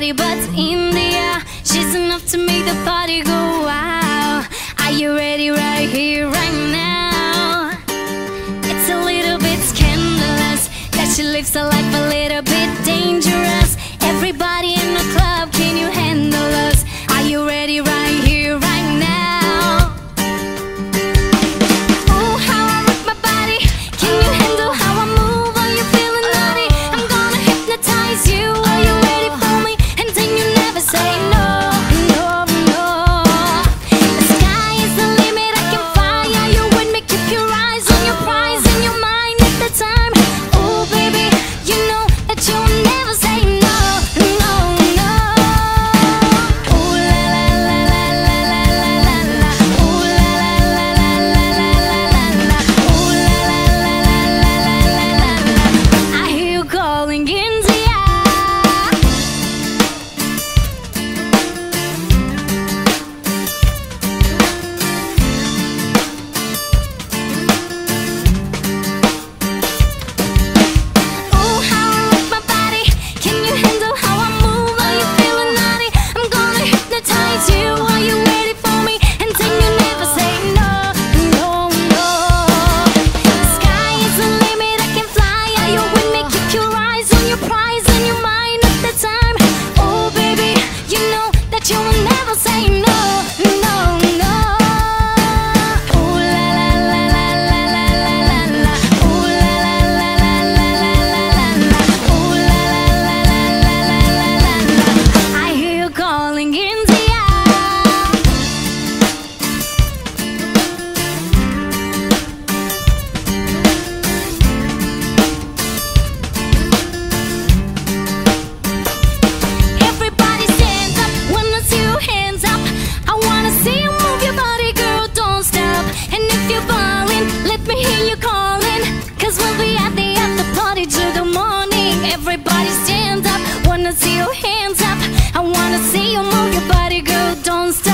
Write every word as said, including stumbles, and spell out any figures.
nobody but India. She's enough to make the party go wow. Are you ready right here, right now? It's a little bit scandalous that she lives a life a little bit dangerous. Everybody in the club, can you handle us? Are you ready right here, right now? Ooh, how I rock my body. Can you handle how I move? Are you feeling naughty? I'm gonna hypnotize you. Are you ready for me? And then you never say no, no, no. The sky is the limit, I can fly. Are you with me? Keep your eyes on your prize and your mind at the time. Ooh, baby, you know that you'll never say no, no, no. Ooh, la la la la la la la la la. Ooh, la la la la la la la la la. Ooh, la la la la la la la la. I hear you calling India. Ooh, how I rock my body. Can you handle how I move? Are you feeling naughty? I'm gonna hypnotize you. Are you ready for me? And then you never say no, no, no. The sky is the limit, I can fly. Are you with me? Keep your eyes on your prize and your mind at the time. Oh, baby, you know that you will never say no, no, no. Ooh, la la la la la la la la la. Ooh, la la la la la la la la la. Ooh, la la la la la la la la la. I hear you calling India. Everybody stand up, wanna see your hands up. I wanna see you move your body, girl, don't stop. And if you're falling, let me hear you calling. Cause we'll be at the after party till the morning. Everybody stand up, wanna see your hands up. I wanna see you move your body, girl, don't stop.